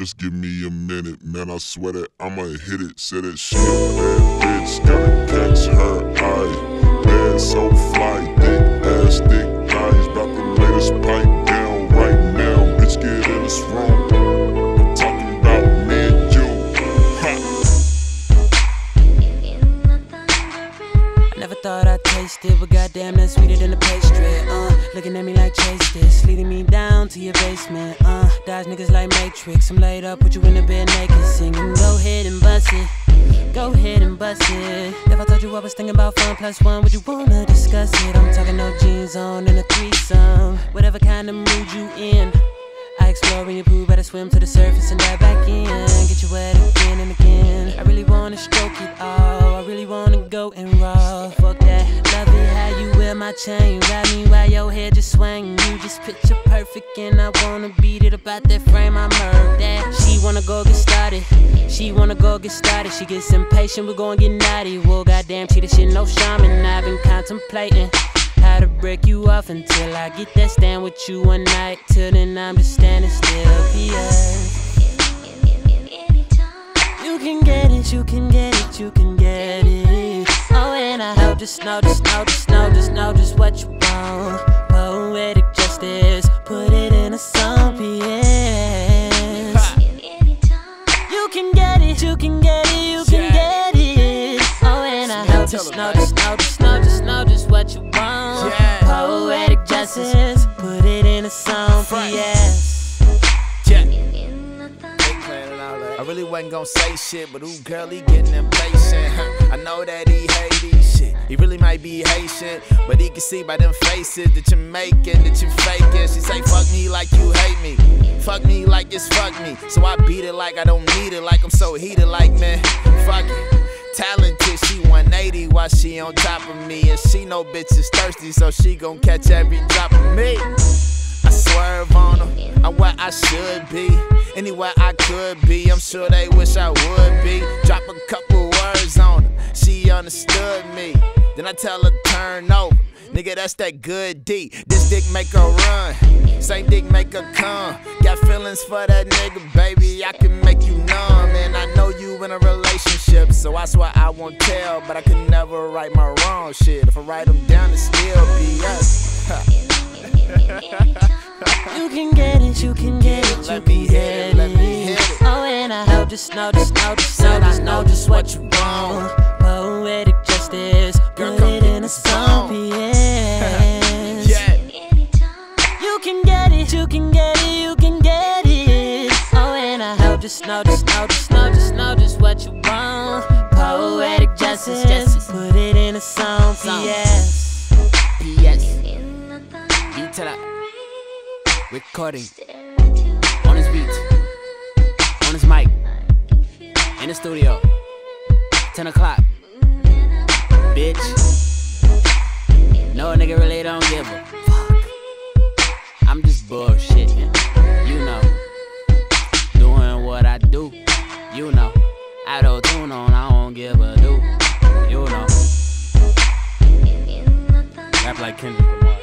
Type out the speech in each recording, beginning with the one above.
Just give me a minute, man, I swear that I'ma hit it. Say that shit, bad bitch, gotta catch her eye. Bad, so fly, thick ass, thick thighs. About to lay this pipe down right now. Bitch, get in this room. I'm talking about me and you. I never thought I'd taste it, but goddamn, that's sweeter than the pastry. Looking at me like chase this, leading me down to your basement. Dodge niggas like Matrix. I'm laid up with you in the bed naked, singing. Go ahead and bust it. Go ahead and bust it. If I told you I was thinking about fun plus one, would you wanna discuss it? I'm talking no jeans on and a threesome. Whatever kind of mood you in, I explore in your pool, better swim to the surface and dive back in. Get you wet again and again. I really wanna stroke it all. I really wanna go and raw. Fuck that. Love it how you wear my chain. Ride me while your head just swing. You just picture perfect and I wanna beat it up out that frame. I murder that. She wanna go get started. She wanna go get started. She gets impatient, we gon' get naughty. Well, goddamn, she the shit, no shaman. I've been contemplating how to break you off until I get that stand with you one night. Till then I'm just standing still. P.S. You can get it, you can get it, you can get it. Oh, and I hope just know just what you want. Poetic justice, put it in a song. P.S. You can get it, you can get it, you can get it. Oh, and I hope just know just what you want. Poetic justice, put it in a song. P.S. I really wasn't gon' say shit, but ooh, girl, he getting impatient. I know that he hate these shit. He really might be Haitian, but he can see by them faces that you're making, that you faking. She say, fuck me like you hate me. Fuck me like it's fuck me. So I beat it like I don't need it, like I'm so heated, like man, fuck it. Talented, she 180 while she on top of me. And she know bitches thirsty, so she gon' catch every drop of me. I swerve on them, I'm where I should be. Anywhere I could be, I'm sure they wish I would be. Drop a couple words on her, she understood me. Then I tell her turn over, nigga that's that good D. This dick make her run, same dick make her come. Got feelings for that nigga, baby, I can make you numb. And I know you in a relationship, so I swear I won't tell. But I could never right my wrong shit. If I write them down, it still be us. You can get it, you can get it, you can get it. Oh, and I hope just know just what you want. Poetic justice, put it in a song. P.S. You can get it, you can get it, you can get it. Oh, and I hope just know just what you want. Poetic justice, put it in a song. P.S. You tell her. Recording on his beat, on his mic, in the studio, 10 o'clock, bitch. No, a nigga really don't give a fuck. I'm just bullshitting, you know. Doing what I do, you know. Auto-tune on, I don't give a do, you know. Rap like Kendrick Lamar.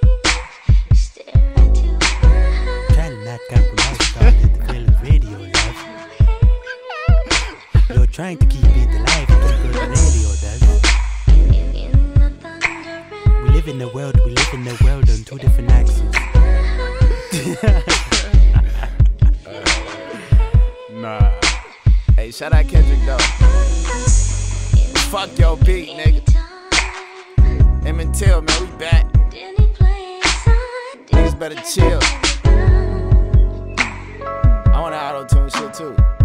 That compromise started the film radio, love. You're trying to keep it alive, like the radio does. We live in the world on two different axes. Nah. Hey, shout out Kendrick though. Fuck your beat, nigga. Emmett Till, man, we back. Niggas better chill. I wanna auto-tune shit too.